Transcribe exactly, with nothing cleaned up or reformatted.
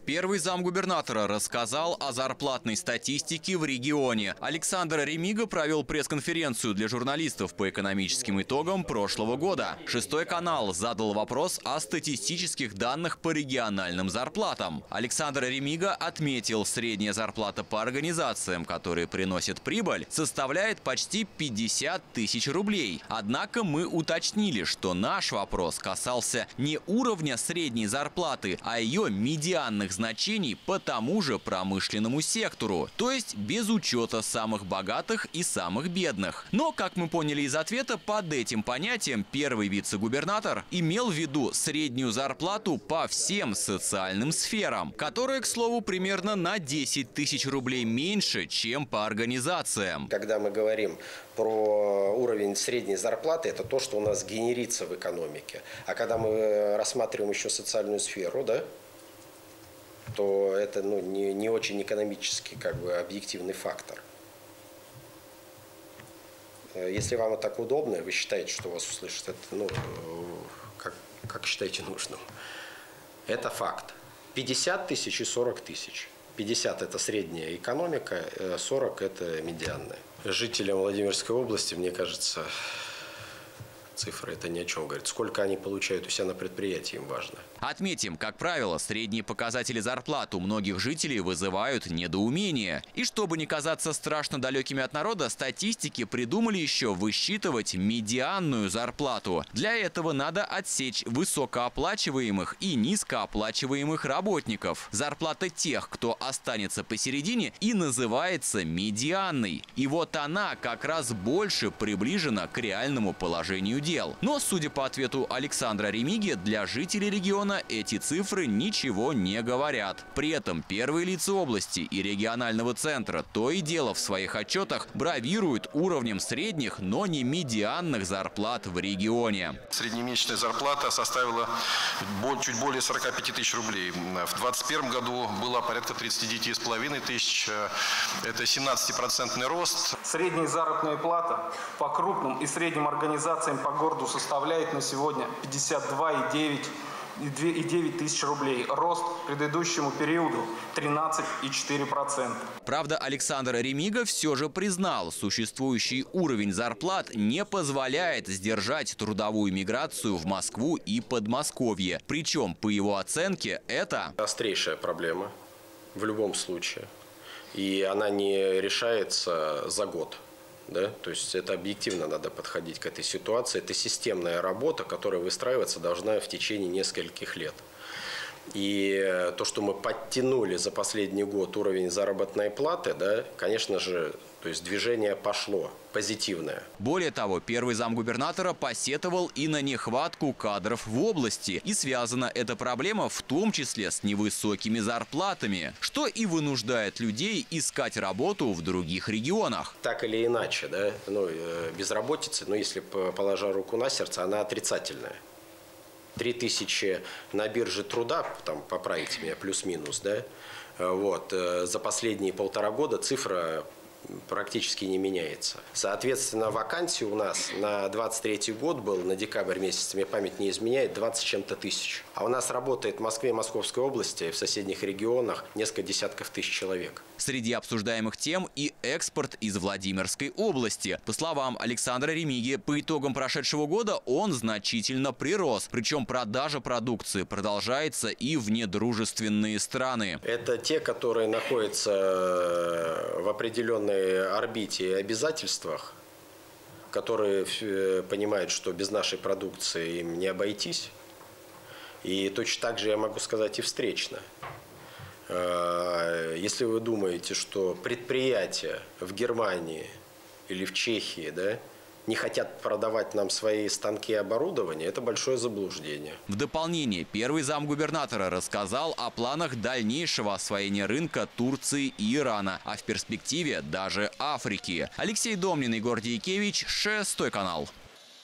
Первый замгубернатора рассказал о зарплатной статистике в регионе. Александр Ремига провел пресс-конференцию для журналистов по экономическим итогам прошлого года. Шестой канал задал вопрос о статистических данных по региональным зарплатам. Александр Ремига отметил, средняя зарплата по организациям, которые приносят прибыль, составляет почти пятьдесят тысяч рублей. Однако мы уточнили, что наш вопрос касался не уровня средней зарплаты, а ее медианных значений по тому же промышленному сектору, то есть без учета самых богатых и самых бедных. Но, как мы поняли из ответа, под этим понятием первый вице-губернатор имел в виду среднюю зарплату по всем социальным сферам, которая, к слову, примерно на десять тысяч рублей меньше, чем по организациям. Когда мы говорим про уровень средней зарплаты, это то, что у нас генерится в экономике. А когда мы рассматриваем еще социальную сферу, да, то это ну, не, не очень экономический, как бы, объективный фактор. Если вам это так удобно, вы считаете, что вас услышат, это, ну, как, как считаете нужным. Это факт. пятьдесят тысяч и сорок тысяч. пятьдесят – это средняя экономика, сорок – это медианная. Жителям Владимирской области, мне кажется, цифры это ни о чем говорит. Сколько они получают у себя на предприятии, им важно. Отметим, как правило, средние показатели зарплат у многих жителей вызывают недоумение. И чтобы не казаться страшно далекими от народа, статистики придумали еще высчитывать медианную зарплату. Для этого надо отсечь высокооплачиваемых и низкооплачиваемых работников. Зарплата тех, кто останется посередине, и называется медианной. И вот она как раз больше приближена к реальному положению дел. Но, судя по ответу Александра Ремиги, для жителей региона эти цифры ничего не говорят. При этом первые лица области и регионального центра то и дело в своих отчетах бравируют уровнем средних, но не медианных зарплат в регионе. Среднемесячная зарплата составила чуть более сорока пяти тысяч рублей. В двадцать первом году была порядка тридцати девяти с половиной тысяч. Это семнадцатипроцентный рост. Средняя заработная плата по крупным и средним организациям по городу составляет на сегодня пятьдесят два и девять тысяч рублей. Рост к предыдущему периоду тринадцать и четыре десятых процента. Правда, Александр Ремига все же признал, существующий уровень зарплат не позволяет сдержать трудовую миграцию в Москву и Подмосковье. Причем, по его оценке, это острейшая проблема в любом случае. И она не решается за год. Да? То есть это объективно надо подходить к этой ситуации. Это системная работа, которая выстраиваться должна в течение нескольких лет. И то, что мы подтянули за последний год уровень заработной платы, да, конечно же, то есть движение пошло позитивное. Более того, первый замгубернатора посетовал и на нехватку кадров в области. И связана эта проблема в том числе с невысокими зарплатами, что и вынуждает людей искать работу в других регионах. Так или иначе, да, ну, безработица, ну, если положа руку на сердце, она отрицательная. Три тысячи на бирже труда, там, поправите меня, плюс-минус, да, вот, за последние полтора года цифра практически не меняется. Соответственно, вакансий у нас на двадцать третий год был, на декабрь месяц, мне память не изменяет, двадцать с чем-то тысяч. А у нас работает в Москве и Московской области, в соседних регионах несколько десятков тысяч человек. Среди обсуждаемых тем и экспорт из Владимирской области. По словам Александра Ремиги, по итогам прошедшего года он значительно прирос. Причем продажа продукции продолжается и в недружественные страны. Это те, которые находятся в определенной орбите и обязательствах, которые понимают, что без нашей продукции им не обойтись. И точно так же я могу сказать и встречно. Если вы думаете, что предприятия в Германии или в Чехии, да, не хотят продавать нам свои станки и оборудование, это большое заблуждение. В дополнение, первый замгубернатора рассказал о планах дальнейшего освоения рынка Турции и Ирана, а в перспективе даже Африки. Алексей Домнин, Егор Дьякевич, Шестой канал.